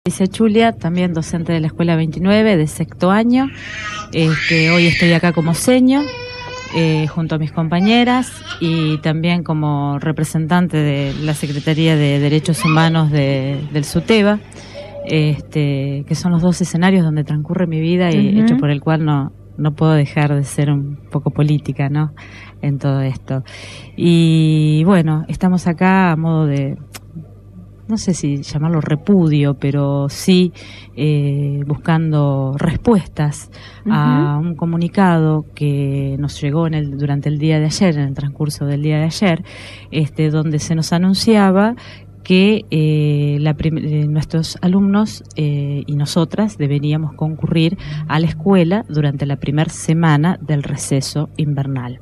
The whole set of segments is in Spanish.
Alicia Chulia, también docente de la Escuela 29 de sexto año. Hoy estoy acá como seño, junto a mis compañeras y también como representante de la Secretaría de Derechos Humanos del SUTEBA, que son los dos escenarios donde transcurre mi vida y hecho por el cual no puedo dejar de ser un poco política, ¿no? En todo esto. Y bueno, estamos acá a modo de, no sé si llamarlo repudio, pero sí buscando respuestas a un comunicado que nos llegó durante el día de ayer, en el transcurso del día de ayer, donde se nos anunciaba que nuestros alumnos y nosotras deberíamos concurrir a la escuela durante la primera semana del receso invernal.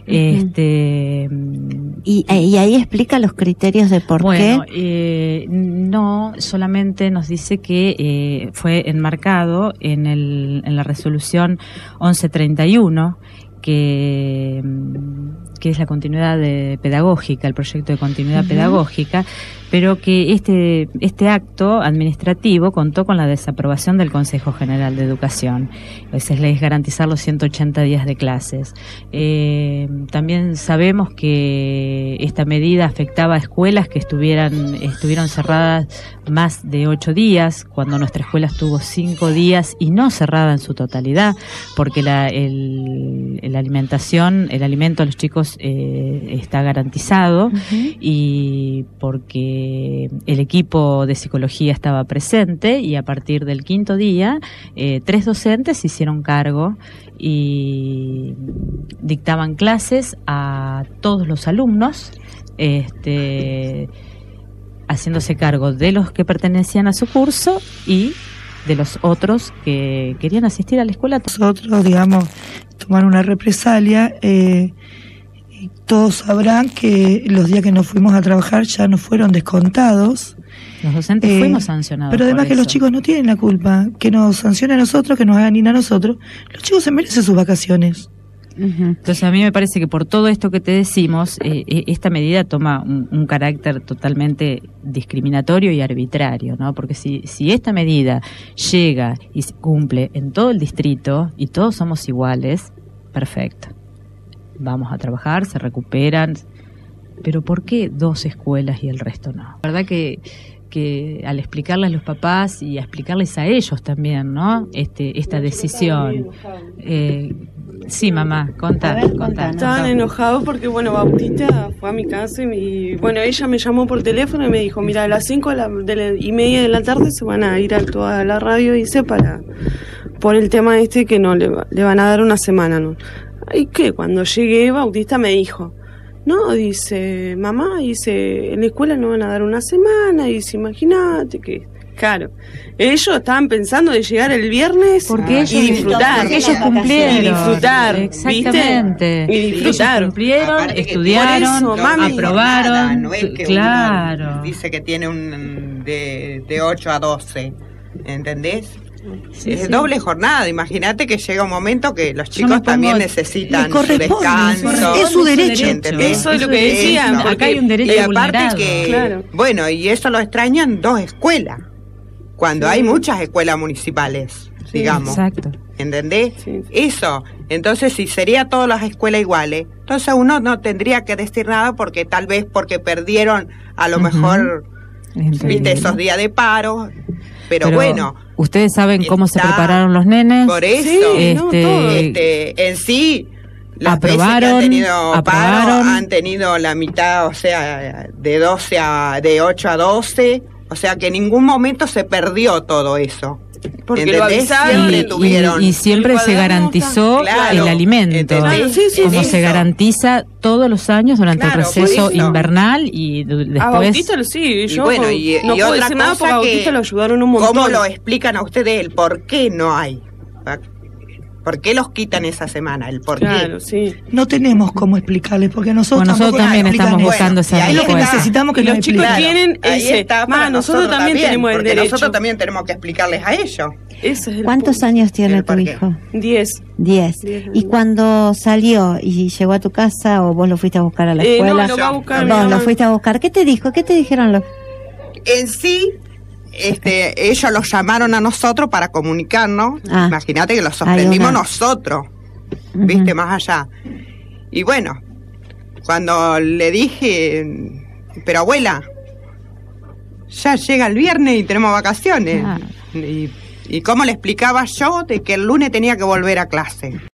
¿Y ahí explica los criterios de por qué? No, solamente nos dice que fue enmarcado en la resolución 1131, que es la continuidad pedagógica, el proyecto de continuidad pedagógica, pero que este acto administrativo contó con la desaprobación del Consejo General de Educación. Esa es la ley, es garantizar los 180 días de clases. También sabemos que esta medida afectaba a escuelas que estuvieron cerradas más de 8 días, cuando nuestra escuela estuvo 5 días y no cerrada en su totalidad, porque el alimento a los chicos está garantizado y porque el equipo de psicología estaba presente, y a partir del 5.º día 3 docentes se hicieron cargo y dictaban clases a todos los alumnos, haciéndose cargo de los que pertenecían a su curso y de los otros que querían asistir a la escuela. Nosotros, digamos, tomar una represalia. Todos sabrán que los días que nos fuimos a trabajar ya nos fueron descontados. Los docentes fuimos sancionados. Pero además que los chicos no tienen la culpa. Que nos sancionen a nosotros, que nos hagan ir a nosotros. Los chicos se merecen sus vacaciones. Entonces a mí me parece que por todo esto que te decimos, esta medida toma un carácter totalmente discriminatorio y arbitrario, ¿no? Porque si esta medida llega y se cumple en todo el distrito y todos somos iguales, perfecto. Vamos a trabajar, se recuperan, pero ¿por qué 2 escuelas y el resto no? La verdad que al explicarles a los papás y a explicarles a ellos también, ¿no? Esta decisión. Sí, mamá, contá. Estaban enojados porque, Bautista fue a mi casa y ella me llamó por teléfono y me dijo, mira, a las 5:30 de la tarde se van a ir a toda la radio, dice, por el tema que no le van a dar una semana, ¿no? Y que cuando llegué, Bautista me dijo, no, dice, mamá, dice, en la escuela no van a dar una semana, dice, imagínate que... Claro, ellos estaban pensando de llegar el viernes y disfrutar. Porque ellos cumplieron. Y disfrutar, exactamente. ¿viste? Y disfrutar. Ellos cumplieron, estudiaron, aprobaron. No es que claro. uno dice que tiene de 8 a 12, ¿entendés? Sí, es doble jornada. Imagínate que llega un momento que los chicos también necesitan su descanso. Es su derecho. ¿Entendés? Eso es lo que decían. Acá hay un derecho vulnerado. Claro. Bueno, y eso lo extrañan 2 escuelas. Cuando hay muchas escuelas municipales, digamos. Exacto. ¿Entendés? Sí. Eso. Entonces, si sería todas las escuelas iguales, entonces uno no tendría que decir nada porque tal vez porque perdieron a lo mejor, viste, esos días de paro. Pero bueno. ¿Ustedes saben cómo se prepararon los nenes? Por eso. En sí, las veces que han tenido paro han tenido la mitad, o sea, de 8 a 12. O sea que en ningún momento se perdió todo eso. Porque ¿entendés? Siempre tuvieron. Y siempre se garantizó el alimento. Como se garantiza todos los años durante el receso invernal y después. A Bautista sí, yo no puedo decir nada porque a Bautista lo ayudaron un montón. ¿Cómo lo explican a ustedes el por qué no hay? ¿Por qué los quitan esa semana? ¿El por qué? Sí. No tenemos cómo explicarles, porque nosotros también estamos buscando esa respuesta. Es lo que necesitamos que los chicos tienen nosotros también tenemos el derecho. Nosotros también tenemos que explicarles a ellos. ¿Cuántos años tiene tu hijo? 10. 10. ¿Y cuando salió y llegó a tu casa o vos lo fuiste a buscar a la escuela? No, lo va a buscar. Vos lo fuiste a buscar. ¿Qué te dijo? ¿Qué te dijeron los? En sí, ellos los llamaron a nosotros para comunicarnos. Imagínate que los sorprendimos nosotros, viste, más allá. Y bueno, cuando le dije, pero abuela, ya llega el viernes y tenemos vacaciones. Y cómo le explicaba yo de que el lunes tenía que volver a clase.